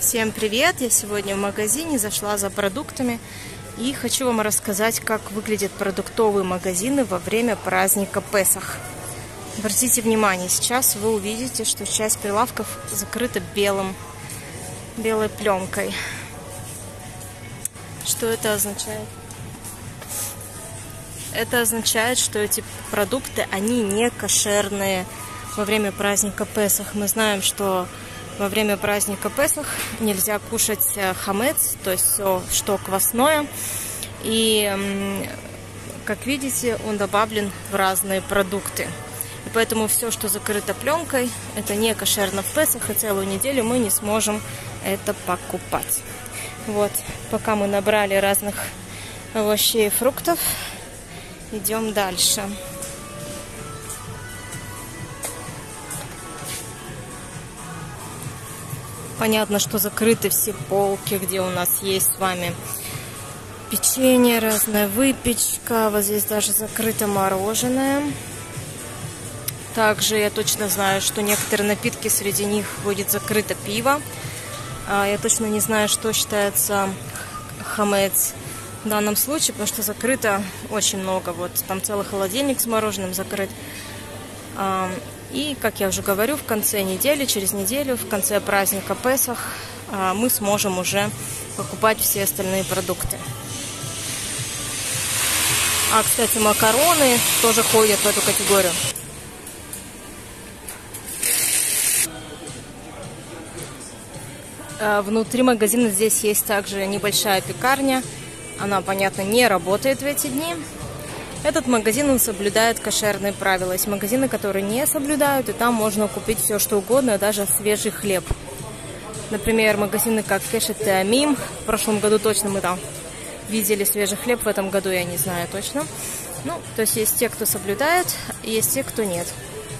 Всем привет! Я сегодня в магазине, зашла за продуктами и хочу вам рассказать, как выглядят продуктовые магазины во время праздника Песах. Обратите внимание, сейчас вы увидите, что часть прилавков закрыта белой пленкой. Что это означает? Это означает, что эти продукты, они не кошерные во время праздника Песах. Мы знаем, что во время праздника Песах нельзя кушать хамец, то есть все, что квасное. И, как видите, он добавлен в разные продукты. И поэтому все, что закрыто пленкой, это не кошерно в Песах, и целую неделю мы не сможем это покупать. Вот, пока мы набрали разных овощей и фруктов, идем дальше. Понятно, что закрыты все полки, где у нас есть с вами печенье, разная выпечка. Вот здесь даже закрыто мороженое. Также я точно знаю, что некоторые напитки, среди них будет закрыто пиво. Я точно не знаю, что считается хамец в данном случае, потому что закрыто очень много. Вот там целый холодильник с мороженым закрыт. И, как я уже говорю, в конце недели, через неделю, в конце праздника Песах, мы сможем уже покупать все остальные продукты. Кстати, макароны тоже ходят в эту категорию. Внутри магазина здесь есть также небольшая пекарня. Она, понятно, не работает в эти дни. Этот магазин, он соблюдает кошерные правила. Есть магазины, которые не соблюдают, и там можно купить все, что угодно, даже свежий хлеб. Например, магазины как Кешет и Амим. В прошлом году точно мы там видели свежий хлеб, в этом году я не знаю точно. То есть есть те, кто соблюдает, и есть те, кто нет.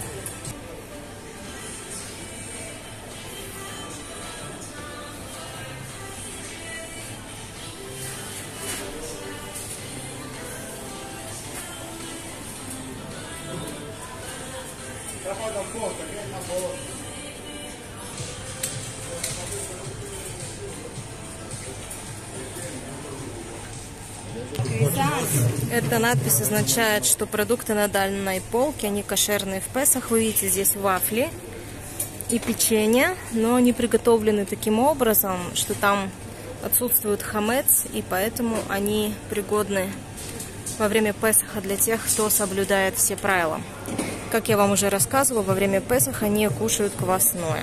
Эта надпись означает, что продукты на данной полке, они кошерные в Песах. Вы видите, здесь вафли и печенье, но они приготовлены таким образом, что там отсутствует хамец, и поэтому они пригодны во время Песаха для тех, кто соблюдает все правила. Как я вам уже рассказывала, во время Песаха не кушают квасное.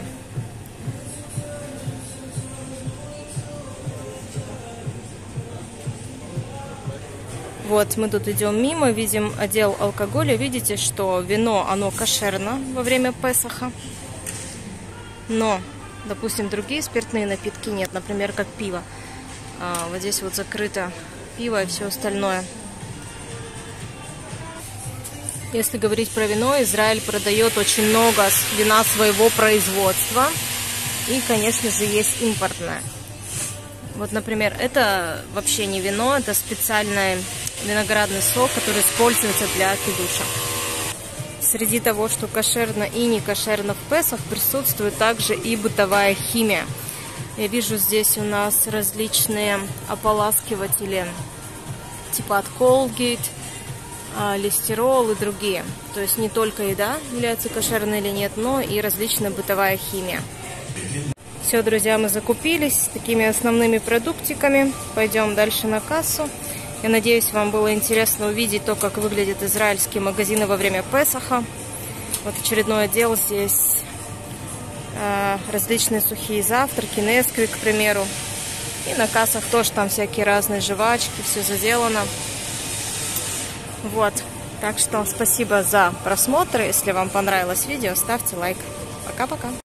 Вот, мы тут идем мимо, видим отдел алкоголя. Видите, что вино, оно кошерно во время Песаха. Но, допустим, другие спиртные напитки нет. Например, как пиво. Вот здесь вот закрыто пиво и все остальное. Если говорить про вино, Израиль продает очень много вина своего производства. И, конечно же, есть импортное. Вот, например, это вообще не вино, это специальный виноградный сок, который используется для кидуша. Среди того, что кошерно и не кошерно в Песах, присутствует также и бытовая химия. Я вижу здесь у нас различные ополаскиватели, типа от Colgate, листерол и другие. То есть не только еда является кошерной или нет, но и различная бытовая химия. Все, друзья, мы закупились такими основными продуктиками. Пойдем дальше на кассу. Я надеюсь, вам было интересно увидеть то, как выглядят израильские магазины во время Песаха. Вот очередной отдел здесь. Различные сухие завтраки, Несквик, к примеру. И на кассах тоже там всякие разные жвачки, все заделано. Вот. Так что спасибо за просмотр. Если вам понравилось видео, ставьте лайк. Пока-пока.